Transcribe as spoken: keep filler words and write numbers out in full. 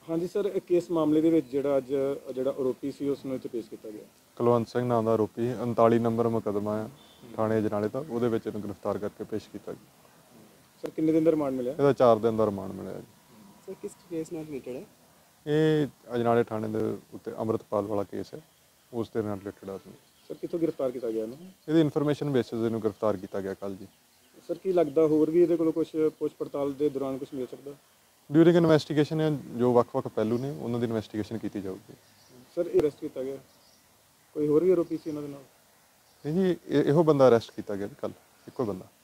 हाँ जी सर, किस मामले ਦੇ ਵਿੱਚ ਜਿਹੜਾ ਅੱਜ ਜਿਹੜਾ ਆਰੋਪੀ ਸੀ ਉਸ ਨੂੰ ਇੱਥੇ ਪੇਸ਼ ਕੀਤਾ ਗਿਆ? ਕੁਲਵੰਤ ਸਿੰਘ ਨਾਮ ਦਾ ਆਰੋਪੀ ਉਨਤਾਲੀ ਨੰਬਰ ਮੁਕੱਦਮਾ ਆ ਥਾਣੇ ਅਜਨਾਲੇ ਦਾ, ਉਹਦੇ ਵਿੱਚ ਇਹਨੂੰ ਗ੍ਰਿਫਤਾਰ ਕਰਕੇ ਪੇਸ਼ ਕੀਤਾ ਗਿਆ। ਸਰ ਕਿੰਨੇ ਦਿਨ ਦਾ ਰਿਮਾਂਡ ਮਿਲਿਆ? ਇਹਦਾ ਚਾਰ ਦਿਨ ਦਾ ਰਿਮਾਂਡ ਮਿਲਿਆ ਜੀ। ਸਰ ਕਿਸ ਕੇਸ ਨਾਲ ਰਿਲੇਟਡ ਹੈ? ਇਹ ਅਜਨਾਲੇ ਥਾਣੇ ਦੇ ਉੱਤੇ ਅੰਮ੍ਰਿਤਪਾਲ ਵਾਲਾ ਕੇਸ ਹੈ, ਉਸ ਦੇ ਨਾਲ ਰਿਲੇਟਡ ਆ। ਸਰ ਕਿੱਥੋਂ ਗ੍ਰਿਫਤਾਰ ਕੀਤਾ ਗਿਆ ਇਹਨੂੰ? ਇਹਦੀ ਇਨਫੋਰਮੇਸ਼ਨ ਬੇਸਿਸ ਇਹਨੂੰ ਗ੍ਰਿਫਤਾਰ ਕੀਤਾ ਗਿਆ ਕੱਲ੍ਹ ਜੀ। ਸਰ ਕੀ ਲੱਗਦਾ ਹੋਰ ਵੀ ਇਹਦੇ ਕੋਲੋਂ ਕੁਝ ਪੁੱਛ ਪੜਤਾਲ ਦੇ ਦੌਰਾਨ ਕੁਝ ਮਿਲ ਸਕਦਾ? ਡਿਊਰਿੰਗ ਇਨਵੈਸਟੀਗੇਸ਼ਨ ਜੋ ਵੱਖ-ਵੱਖ ਪਹਿਲੂ ਨੇ ਉਹਨਾਂ ਦੀ ਇਨਵੈਸਟੀਗੇਸ਼ਨ ਕੀਤੀ ਜਾਊਗੀ। ਸਰ ਇਹ ਅਰੈਸਟ ਕੀਤਾ ਗਿਆ, ਕੋਈ ਹੋਰ ਵੀ ਆਰੋਪੀ ਸੀ ਇਹਨਾਂ ਦੇ ਨਾਲ? ਨਹੀਂ ਜੀ, ਇਹ- ਇਹੋ ਬੰਦਾ ਅਰੈਸਟ ਕੀਤਾ ਗਿਆ ਕੱਲ੍ਹ, ਇੱਕੋ ਬੰਦਾ।